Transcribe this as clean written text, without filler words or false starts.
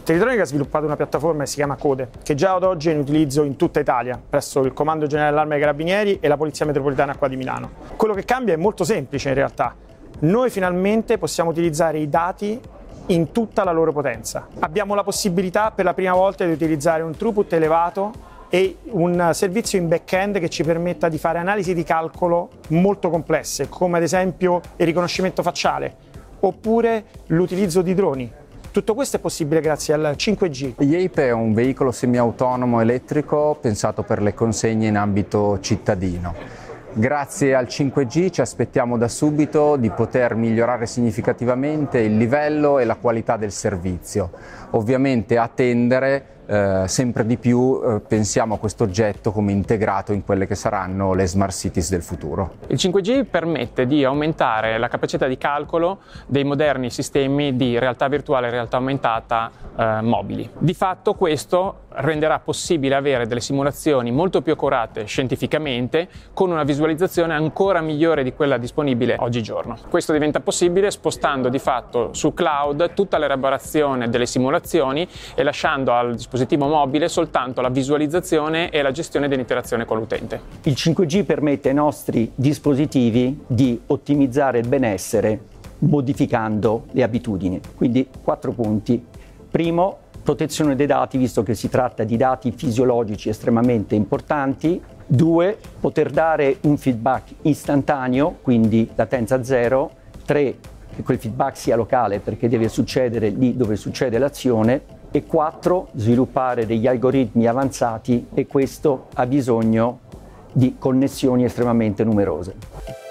Teletronica ha sviluppato una piattaforma che si chiama Code, che già ad oggi è in utilizzo in tutta Italia, presso il Comando Generale dell'Arma dei Carabinieri e la Polizia Metropolitana qua di Milano. Quello che cambia è molto semplice in realtà. Noi finalmente possiamo utilizzare i dati in tutta la loro potenza. Abbiamo la possibilità per la prima volta di utilizzare un throughput elevato e un servizio in back-end che ci permetta di fare analisi di calcolo molto complesse, come ad esempio il riconoscimento facciale oppure l'utilizzo di droni. Tutto questo è possibile grazie al 5G. Yape è un veicolo semiautonomo elettrico pensato per le consegne in ambito cittadino. Grazie al 5G ci aspettiamo da subito di poter migliorare significativamente il livello e la qualità del servizio. Ovviamente a tendere sempre di più pensiamo a questo oggetto come integrato in quelle che saranno le smart cities del futuro. Il 5G permette di aumentare la capacità di calcolo dei moderni sistemi di realtà virtuale e realtà aumentata mobili. Di fatto questo renderà possibile avere delle simulazioni molto più accurate scientificamente con una visualizzazione ancora migliore di quella disponibile oggigiorno. Questo diventa possibile spostando di fatto su cloud tutta l'elaborazione delle simulazioni e lasciando al dispositivo mobile soltanto la visualizzazione e la gestione dell'interazione con l'utente. Il 5G permette ai nostri dispositivi di ottimizzare il benessere modificando le abitudini. Quindi 4 punti. Primo, protezione dei dati, visto che si tratta di dati fisiologici estremamente importanti. 2, poter dare un feedback istantaneo, quindi latenza 0. 3, che quel feedback sia locale perché deve succedere lì dove succede l'azione. E 4, sviluppare degli algoritmi avanzati, e questo ha bisogno di connessioni estremamente numerose.